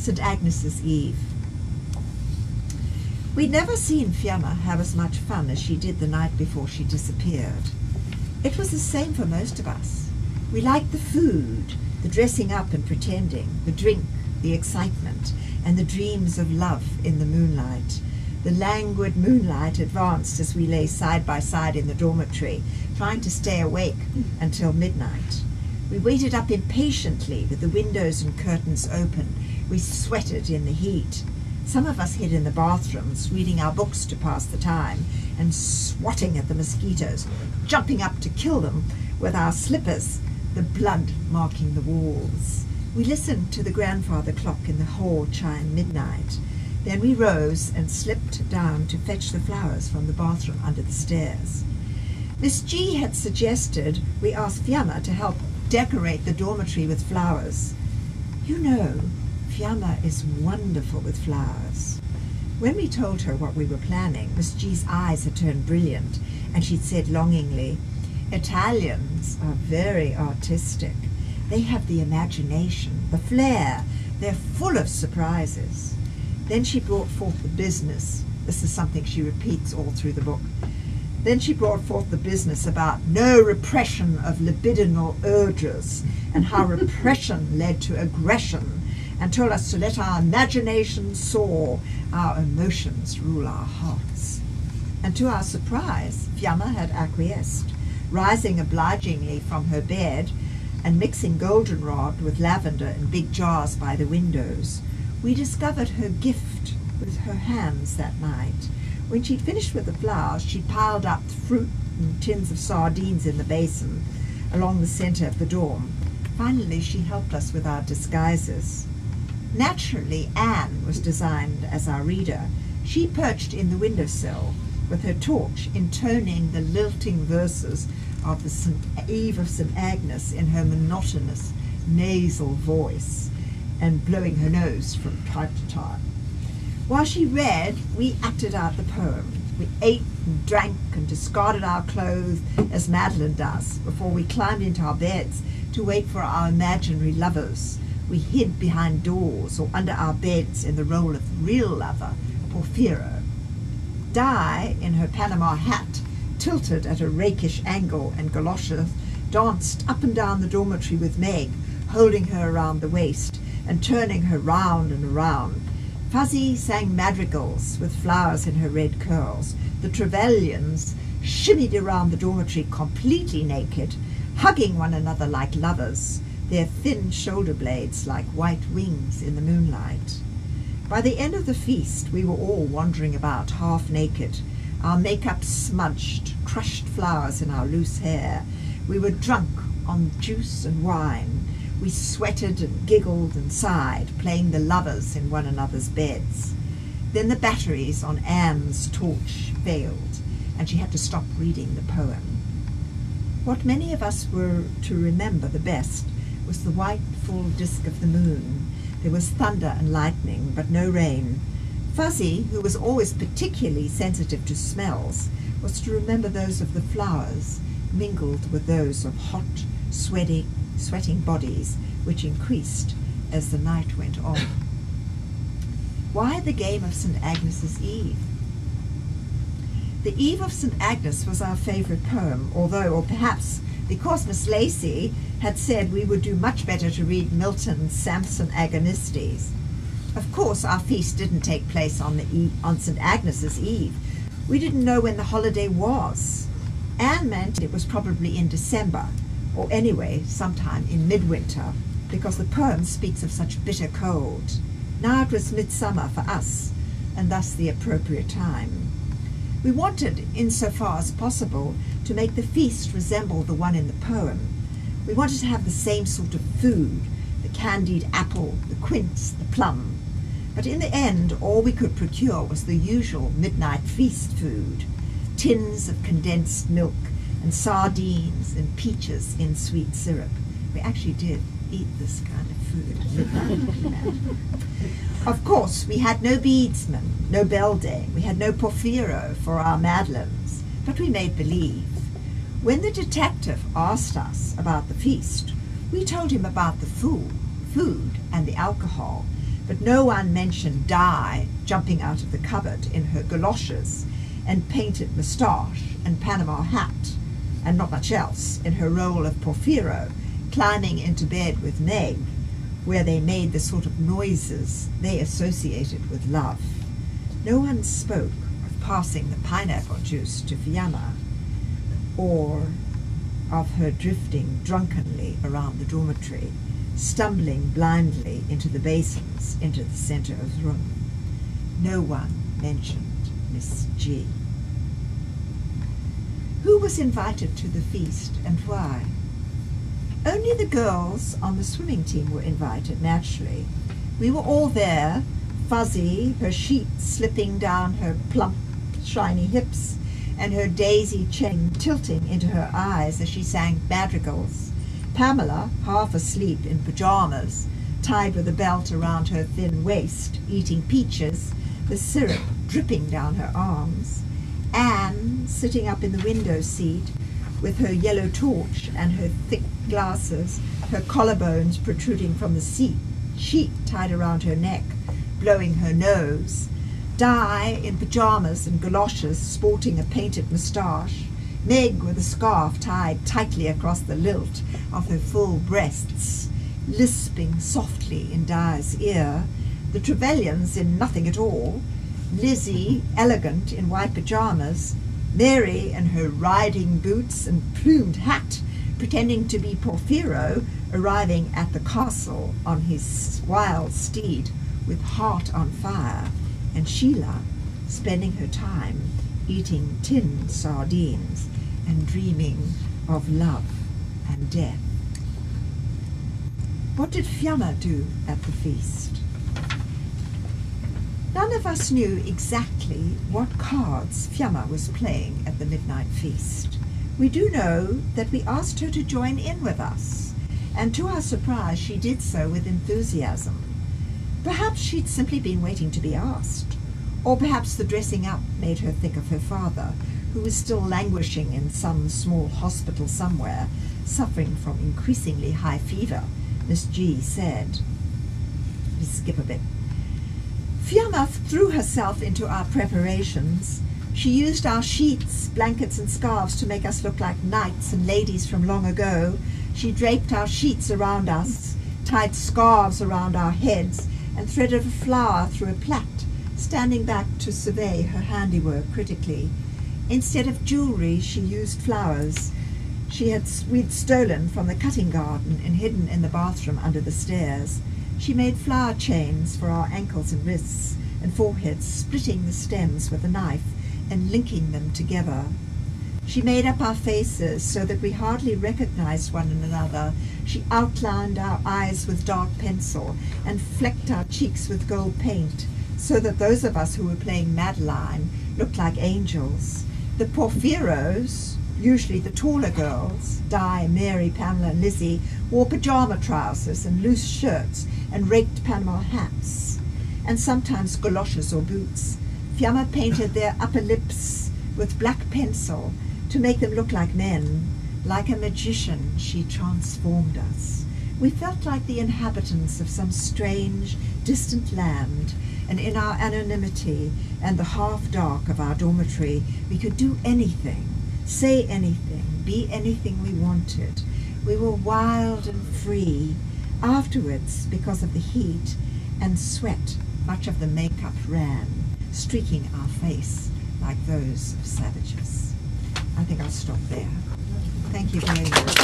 St. Agnes's Eve. We'd never seen Fiamma have as much fun as she did the night before she disappeared. It was the same for most of us. We liked the food, the dressing up and pretending, the drink, the excitement, and the dreams of love in the moonlight. The languid moonlight advanced as we lay side by side in the dormitory, trying to stay awake until midnight. We waited up impatiently with the windows and curtains open. We sweated in the heat. Some of us hid in the bathrooms, reading our books to pass the time, and swatting at the mosquitoes, jumping up to kill them with our slippers, the blood marking the walls. We listened to the grandfather clock in the hall chime midnight. Then we rose and slipped down to fetch the flowers from the bathroom under the stairs. Miss G had suggested we ask Fiamma to help decorate the dormitory with flowers. You know, Fiamma is wonderful with flowers. When we told her what we were planning, Miss G's eyes had turned brilliant, and she'd said longingly, "Italians are very artistic. They have the imagination, the flair. They're full of surprises." Then she brought forth the business. This is something she repeats all through the book. Then she brought forth the business about no repression of libidinal urges and how repression led to aggression, and told us to let our imagination soar, our emotions rule our hearts. And to our surprise, Fiamma had acquiesced, rising obligingly from her bed and mixing goldenrod with lavender in big jars by the windows. We discovered her gift with her hands that night. When she'd finished with the flowers, she'd piled up fruit and tins of sardines in the basin along the center of the dorm. Finally, she helped us with our disguises. Naturally, Anne was designed as our reader. She perched in the windowsill with her torch, intoning the lilting verses of the Eve of St. Agnes in her monotonous nasal voice, and blowing her nose from time to time. While she read, we acted out the poem. We ate and drank and discarded our clothes as Madeline does before we climbed into our beds to wait for our imaginary lovers. We hid behind doors or under our beds in the role of real lover, Porphyro. Di, in her Panama hat, tilted at a rakish angle, and Galoshes danced up and down the dormitory with Meg, holding her around the waist and turning her round and around. Fuzzy sang madrigals with flowers in her red curls. The Trevelyan's shimmied around the dormitory completely naked, hugging one another like lovers, their thin shoulder blades like white wings in the moonlight. By the end of the feast, we were all wandering about half naked, our makeup smudged, crushed flowers in our loose hair. We were drunk on juice and wine. We sweated and giggled and sighed, playing the lovers in one another's beds. Then the batteries on Anne's torch failed, and she had to stop reading the poem. What many of us were to remember the best was the white, full disk of the moon. There was thunder and lightning, but no rain. Fuzzy, who was always particularly sensitive to smells, was to remember those of the flowers, mingled with those of hot, sweating bodies, which increased as the night went on. Why the game of St. Agnes's Eve? The Eve of St. Agnes was our favourite poem, although, or perhaps because Miss Lacey had said we would do much better to read Milton's Samson Agonistes. Of course, our feast didn't take place on St. Agnes's Eve. We didn't know when the holiday was. Anne meant it was probably in December, or anyway, sometime in midwinter, because the poem speaks of such bitter cold. Now it was midsummer for us, and thus the appropriate time. We wanted, insofar as possible, to make the feast resemble the one in the poem. We wanted to have the same sort of food, the candied apple, the quince, the plum. But in the end, all we could procure was the usual midnight feast food, tins of condensed milk and sardines and peaches in sweet syrup. We actually did eat this kind of food at midnight. Of course, we had no beadsman, no beldame, we had no Porphyro for our Madeleines, but we made believe. When the detective asked us about the feast, we told him about the food and the alcohol, but no one mentioned Di jumping out of the cupboard in her galoshes and painted moustache and Panama hat, and not much else, in her role of Porphyro, climbing into bed with Meg, where they made the sort of noises they associated with love. No one spoke of passing the pineapple juice to Fiamma, or of her drifting drunkenly around the dormitory, stumbling blindly into the basins into the center of the room. No one mentioned Miss G. Who was invited to the feast and why? Only the girls on the swimming team were invited, naturally. We were all there, Fuzzy, her sheets slipping down her plump, shiny hips, and her daisy chain tilting into her eyes as she sang madrigals. Pamela, half asleep in pajamas, tied with a belt around her thin waist, eating peaches, the syrup dripping down her arms. Anne, sitting up in the window seat, with her yellow torch and her thick glasses, her collarbones protruding from the sheet tied around her neck, blowing her nose. Di, in pajamas and galoshes, sporting a painted moustache. Meg, with a scarf tied tightly across the lilt of her full breasts, lisping softly in Di's ear. The Trevelyan's in nothing at all. Lizzie, elegant in white pajamas. Mary, in her riding boots and plumed hat, pretending to be Porphyro, arriving at the castle on his wild steed with heart on fire, and Sheila, spending her time eating tin sardines and dreaming of love and death. What did Fiamma do at the feast? None of us knew exactly what cards Fiamma was playing at the midnight feast. We do know that we asked her to join in with us, and to our surprise she did so with enthusiasm. Perhaps she'd simply been waiting to be asked, or perhaps the dressing up made her think of her father, who was still languishing in some small hospital somewhere, suffering from increasingly high fever, Miss G said. Let's skip a bit. Fiamma threw herself into our preparations. She used our sheets, blankets, and scarves to make us look like knights and ladies from long ago. She draped our sheets around us, tied scarves around our heads, and threaded a flower through a plait, standing back to survey her handiwork critically. Instead of jewelry, she used flowers we'd stolen from the cutting garden and hidden in the bathroom under the stairs. She made flower chains for our ankles and wrists and foreheads, splitting the stems with a knife and linking them together. She made up our faces so that we hardly recognized one another. She outlined our eyes with dark pencil and flecked our cheeks with gold paint, so that those of us who were playing Madeline looked like angels. The Porphyros, usually the taller girls, Di, Mary, Pamela, and Lizzie, wore pajama trousers and loose shirts and raked Panama hats, and sometimes galoshes or boots. Fiamma painted their upper lips with black pencil to make them look like men. Like a magician, she transformed us. We felt like the inhabitants of some strange, distant land, and in our anonymity and the half-dark of our dormitory, we could do anything, say anything, be anything we wanted. We were wild and free. Afterwards, because of the heat and sweat, much of the makeup ran, streaking our face like those of savages. I think I'll stop there. Thank you very much.